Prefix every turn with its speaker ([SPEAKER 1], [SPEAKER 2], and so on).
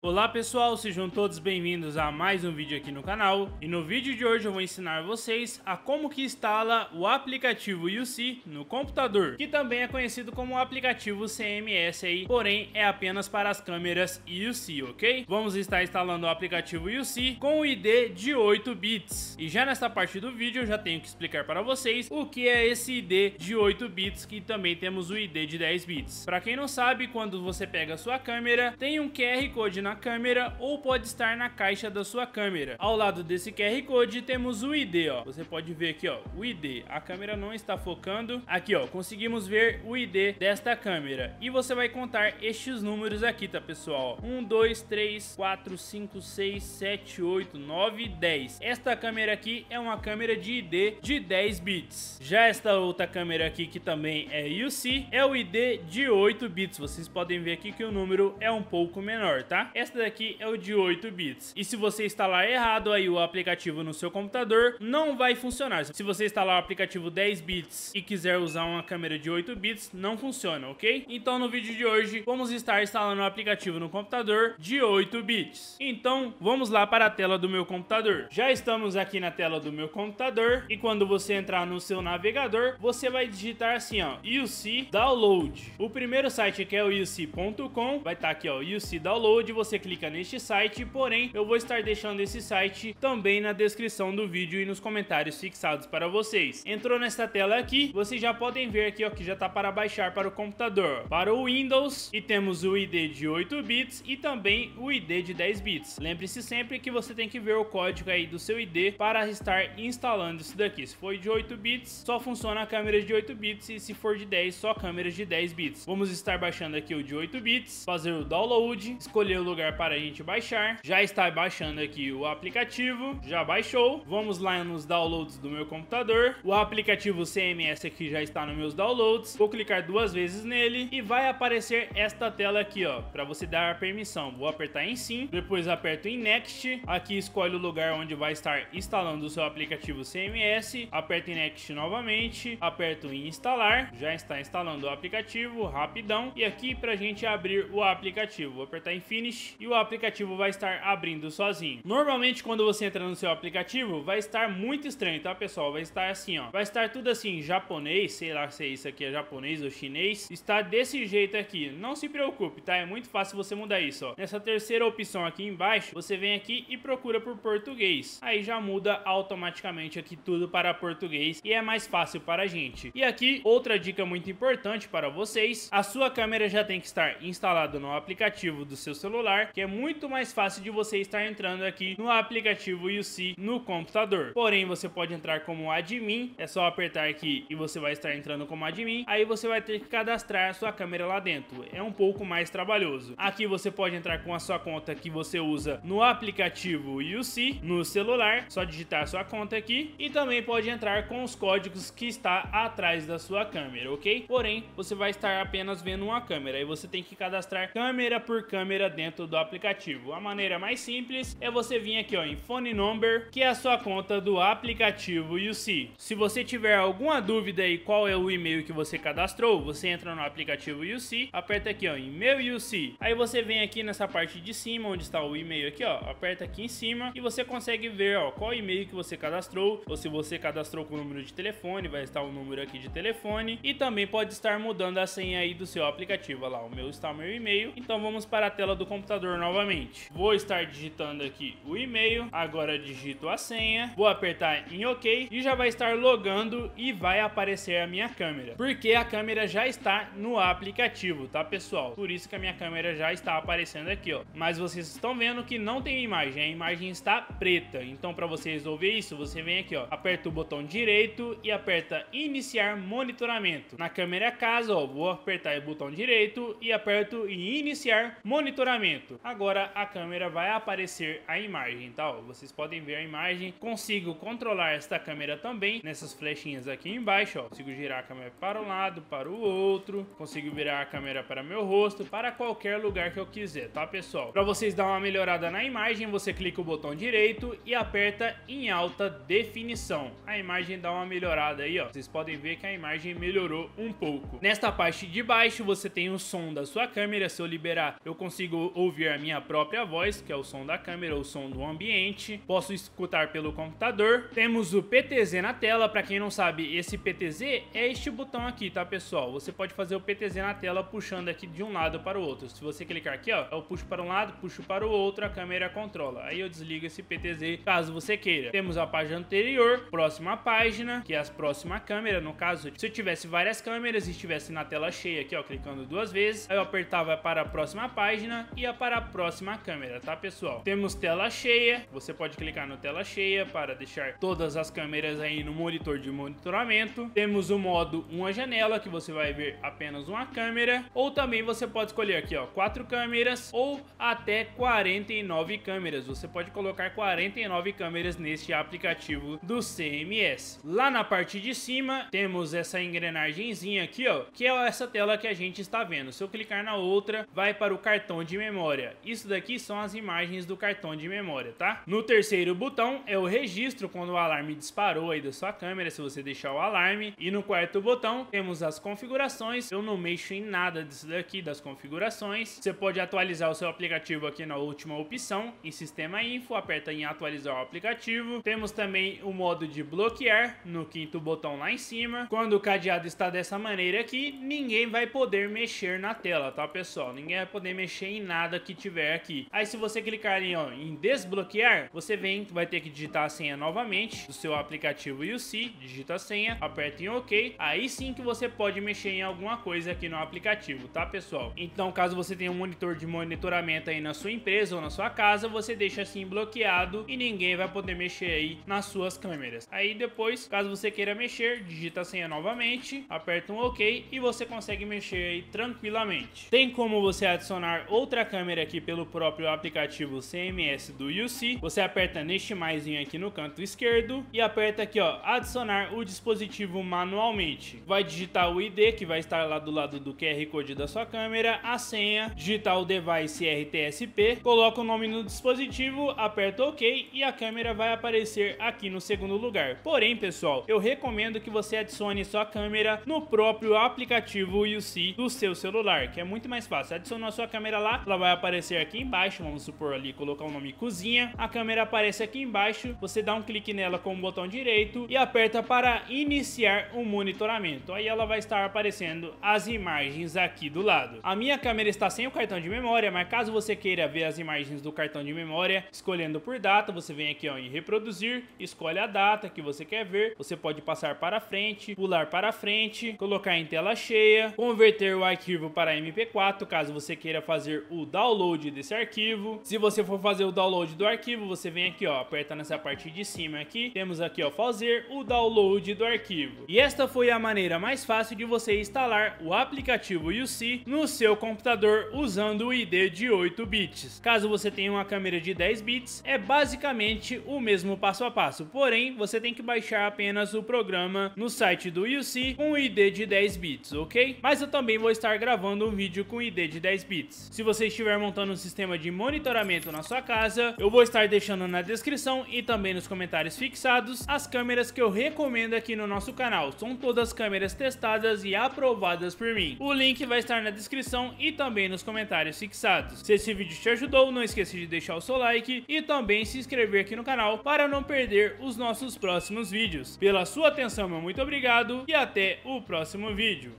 [SPEAKER 1] Olá pessoal, sejam todos bem-vindos a mais um vídeo aqui no canal. E no vídeo de hoje eu vou ensinar vocês a como que instala o aplicativo YouSee no computador, que também é conhecido como o aplicativo CMS aí, porém é apenas para as câmeras YouSee, ok? Vamos estar instalando o aplicativo YouSee com o ID de 8 bits. E já nessa parte do vídeo eu já tenho que explicar para vocês o que é esse ID de 8 bits, que também temos o ID de 10 bits. Para quem não sabe, quando você pega a sua câmera, tem um QR Code na câmera ou pode estar na caixa da sua câmera. Ao lado desse QR Code temos o ID, ó. Você pode ver aqui, ó, o ID. A câmera não está focando. Aqui, ó, conseguimos ver o ID desta câmera. E você vai contar estes números aqui, tá, pessoal? 1, 2, 3, 4, 5, 6, 7, 8, 9, 10. Esta câmera aqui é uma câmera de ID de 10 bits. Já esta outra câmera aqui, que também é YouSee, é o ID de 8 bits. Vocês podem ver aqui que o número é um pouco menor, tá? Esta daqui é o de 8 bits. E se você instalar errado aí o aplicativo no seu computador, não vai funcionar. Se você instalar o aplicativo 10 bits e quiser usar uma câmera de 8 bits, não funciona, ok? Então no vídeo de hoje, vamos estar instalando o aplicativo no computador de 8 bits. Então, vamos lá para a tela do meu computador. Já estamos aqui na tela do meu computador e quando você entrar no seu navegador, você vai digitar assim, ó, YouSee Download. O primeiro site que é o YouSee.com, vai estar aqui, ó, YouSee Download. Você clica neste site, porém eu vou estar deixando esse site também na descrição do vídeo e nos comentários fixados para vocês. Entrou nessa tela aqui, vocês já podem ver aqui, ó, que já está para baixar para o computador. Para o Windows, e temos o ID de 8 bits e também o ID de 10 bits. Lembre-se sempre que você tem que ver o código aí do seu ID para estar instalando isso daqui. Se for de 8 bits, só funciona a câmera de 8 bits, e se for de 10, só câmeras de 10 bits. Vamos estar baixando aqui o de 8 bits, fazer o download, escolher o lugar para a gente baixar. Já está baixando aqui o aplicativo, já baixou. Vamos lá nos downloads do meu computador. O aplicativo CMS aqui já está nos meus downloads. Vou clicar duas vezes nele e vai aparecer esta tela aqui, ó, para você dar a permissão. Vou apertar em sim, depois aperto em next. Aqui escolhe o lugar onde vai estar instalando o seu aplicativo CMS. Aperto em next novamente, aperto em instalar. Já está instalando o aplicativo, rapidão. E aqui pra gente abrir o aplicativo, vou apertar em finish e o aplicativo vai estar abrindo sozinho. Normalmente quando você entra no seu aplicativo vai estar muito estranho, tá, pessoal? Vai estar assim, ó, vai estar tudo assim japonês, sei lá se isso aqui é japonês ou chinês. Está desse jeito aqui, não se preocupe, tá? É muito fácil você mudar isso, ó. Nessa terceira opção aqui embaixo, você vem aqui e procura por português. Aí já muda automaticamente aqui tudo para português e é mais fácil para a gente. E aqui outra dica muito importante para vocês: a sua câmera já tem que estar instalada no aplicativo do seu celular, que é muito mais fácil de você estar entrando aqui no aplicativo YouSee no computador. Porém, você pode entrar como admin, é só apertar aqui e você vai estar entrando como admin. Aí você vai ter que cadastrar a sua câmera lá dentro, é um pouco mais trabalhoso. Aqui você pode entrar com a sua conta que você usa no aplicativo YouSee no celular, só digitar a sua conta aqui, e também pode entrar com os códigos que está atrás da sua câmera, ok? Porém, você vai estar apenas vendo uma câmera e você tem que cadastrar câmera por câmera dentro do aplicativo. A maneira mais simples é você vir aqui, ó, em phone number, que é a sua conta do aplicativo YouSee. Se você tiver alguma dúvida aí qual é o e-mail que você cadastrou, você entra no aplicativo YouSee, aperta aqui, ó, e-mail YouSee. Aí você vem aqui nessa parte de cima onde está o e-mail aqui, ó, aperta aqui em cima e você consegue ver, ó, qual e-mail que você cadastrou, ou se você cadastrou com o número de telefone, vai estar o número aqui de telefone, e também pode estar mudando a senha aí do seu aplicativo. Olha lá, o meu está o meu e-mail. Então vamos para a tela do computador novamente. Vou estar digitando aqui o e-mail, agora digito a senha, vou apertar em OK e já vai estar logando e vai aparecer a minha câmera, porque a câmera já está no aplicativo, tá, pessoal? Por isso que a minha câmera já está aparecendo aqui, ó. Mas vocês estão vendo que não tem imagem, a imagem está preta. Então para você resolver isso, você vem aqui, ó, aperta o botão direito e aperta iniciar monitoramento. Na câmera casa, ó, vou apertar o botão direito e aperto em iniciar monitoramento. Agora a câmera vai aparecer a imagem, tá? Ó, vocês podem ver a imagem. Consigo controlar esta câmera também nessas flechinhas aqui embaixo, ó. Consigo girar a câmera para um lado, para o outro. Consigo virar a câmera para meu rosto, para qualquer lugar que eu quiser, tá, pessoal? Para vocês dar uma melhorada na imagem, você clica o botão direito e aperta em alta definição. A imagem dá uma melhorada aí, ó. Vocês podem ver que a imagem melhorou um pouco. Nesta parte de baixo você tem o som da sua câmera. Se eu liberar, eu consigo ouvir ouvir a minha própria voz, que é o som da câmera, o som do ambiente. Posso escutar pelo computador. Temos o PTZ na tela. Para quem não sabe, esse PTZ é este botão aqui, tá, pessoal? Você pode fazer o PTZ na tela puxando aqui de um lado para o outro. Se você clicar aqui, ó, eu puxo para um lado, puxo para o outro, a câmera controla. Aí eu desligo esse PTZ caso você queira. Temos a página anterior, próxima página, que é a próxima câmera. No caso, se eu tivesse várias câmeras e estivesse na tela cheia aqui, ó, clicando duas vezes, aí eu apertava para a próxima página e ia para a próxima câmera, tá, pessoal? Temos tela cheia. Você pode clicar no tela cheia para deixar todas as câmeras aí no monitor de monitoramento. Temos o modo uma janela, que você vai ver apenas uma câmera, ou também você pode escolher aqui, ó, 4 câmeras ou até 49 câmeras. Você pode colocar 49 câmeras neste aplicativo do CMS. Lá na parte de cima temos essa engrenagemzinha aqui, ó, que é essa tela que a gente está vendo. Se eu clicar na outra, vai para o cartão de memória. Isso daqui são as imagens do cartão de memória, tá? No terceiro botão é o registro, quando o alarme disparou aí da sua câmera, se você deixar o alarme. E no quarto botão temos as configurações. Eu não mexo em nada disso daqui, das configurações. Você pode atualizar o seu aplicativo aqui na última opção, em Sistema Info, aperta em atualizar o aplicativo. Temos também o modo de bloquear no quinto botão lá em cima. Quando o cadeado está dessa maneira aqui, ninguém vai poder mexer na tela, tá, pessoal? Ninguém vai poder mexer em nada que tiver aqui. Aí se você clicar em desbloquear, você vai ter que digitar a senha novamente do seu aplicativo UC, digita a senha, aperta em OK, aí sim que você pode mexer em alguma coisa aqui no aplicativo, tá, pessoal? Então, caso você tenha um monitor de monitoramento aí na sua empresa ou na sua casa, você deixa assim bloqueado e ninguém vai poder mexer aí nas suas câmeras. Aí depois, caso você queira mexer, digita a senha novamente, aperta um OK e você consegue mexer aí tranquilamente. Tem como você adicionar outra câmera aqui pelo próprio aplicativo CMS do UC. Você aperta neste maisinho aqui no canto esquerdo e aperta aqui, ó, adicionar o dispositivo manualmente. Vai digitar o ID, que vai estar lá do lado do QR Code da sua câmera, a senha, digitar o device RTSP, coloca o nome no dispositivo, aperta OK e a câmera vai aparecer aqui no segundo lugar. Porém, pessoal, eu recomendo que você adicione sua câmera no próprio aplicativo UC do seu celular, que é muito mais fácil. Adicionou a sua câmera lá, ela vai aparecer aqui embaixo, vamos supor ali, colocar o nome cozinha, a câmera aparece aqui embaixo, você dá um clique nela com o botão direito e aperta para iniciar o monitoramento. Aí ela vai estar aparecendo as imagens aqui do lado. A minha câmera está sem o cartão de memória, mas caso você queira ver as imagens do cartão de memória, escolhendo por data, você vem aqui, ó, em reproduzir, escolhe a data que você quer ver, você pode passar para frente, pular para frente, colocar em tela cheia, converter o arquivo para MP4, caso você queira fazer o download desse arquivo. Se você for fazer o download do arquivo, você vem aqui, ó, aperta nessa parte de cima aqui, temos aqui, ó, fazer o download do arquivo. E esta foi a maneira mais fácil de você instalar o aplicativo UC no seu computador usando o ID de 8 bits. Caso você tenha uma câmera de 10 bits, é basicamente o mesmo passo a passo, porém você tem que baixar apenas o programa no site do UC com o ID de 10 bits, ok? Mas eu também vou estar gravando um vídeo com ID de 10 bits. Se você estiver montando um sistema de monitoramento na sua casa, eu vou estar deixando na descrição e também nos comentários fixados as câmeras que eu recomendo aqui no nosso canal. São todas câmeras testadas e aprovadas por mim. O link vai estar na descrição e também nos comentários fixados. Se esse vídeo te ajudou, não esqueça de deixar o seu like e também se inscrever aqui no canal para não perder os nossos próximos vídeos. Pela sua atenção, meu muito obrigado e até o próximo vídeo.